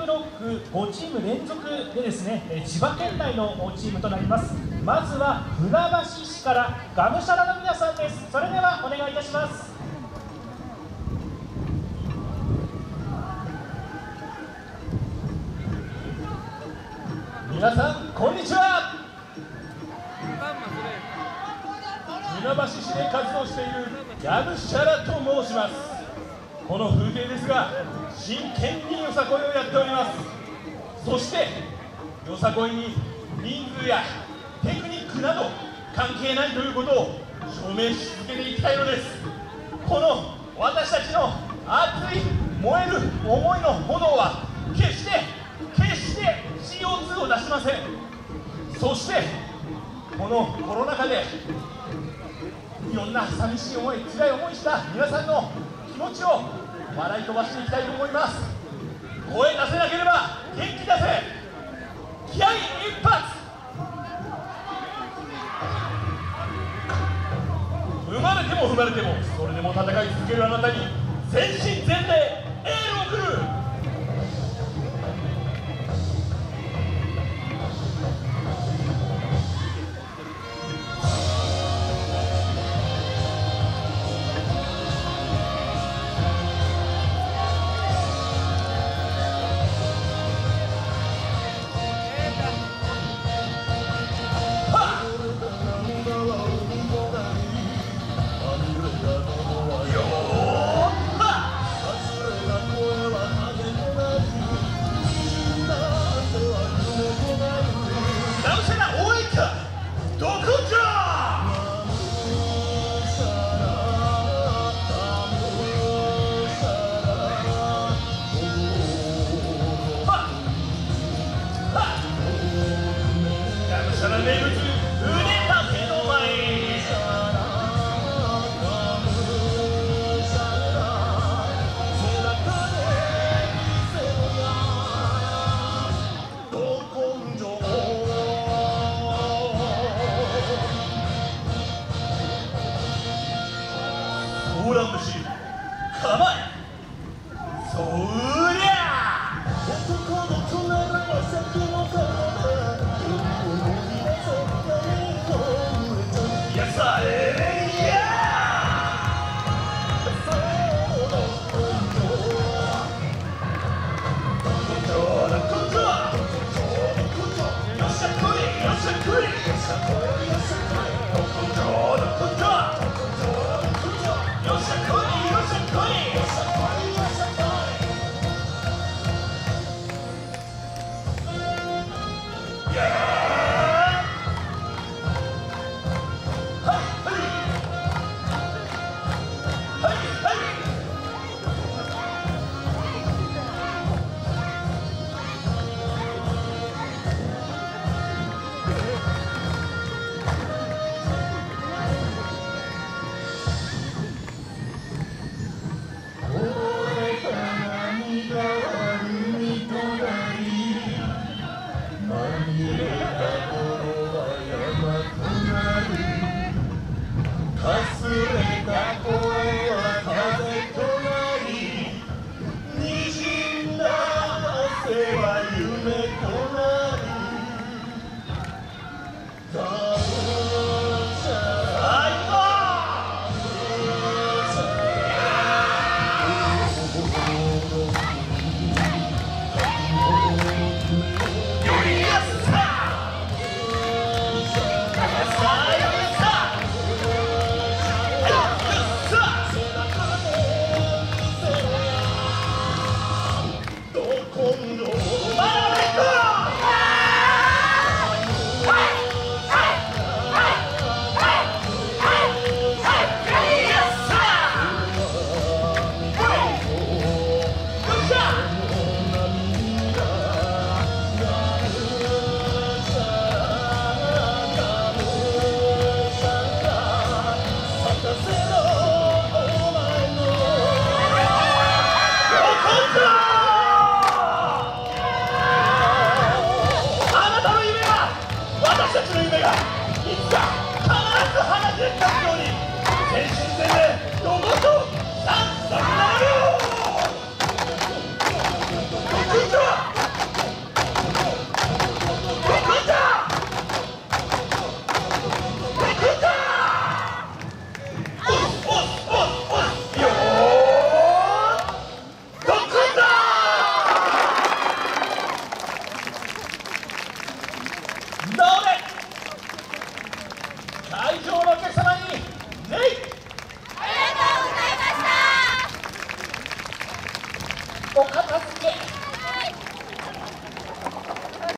ロック5チーム連続でですね、千葉県内のチームとなります。まずは船橋市からがむしゃらの皆さんです。それではお願いいたします。皆さんこんにちは。船橋市で活動しているがむしゃらと申します。この風景ですが、真剣によさこいをやっております。そしてよさこいに人数やテクニックなど関係ないということを証明し続けていきたいのです。この私たちの熱い燃える思いの炎は決して CO2 を出しません。そしてこのコロナ禍でいろんな寂しい思い、辛い思いした皆さんの気持ちを笑い飛ばしていきたいと思います。声出せなければ元気出せ、気合い一発。踏まれても踏まれてもそれでも戦い続けるあなたに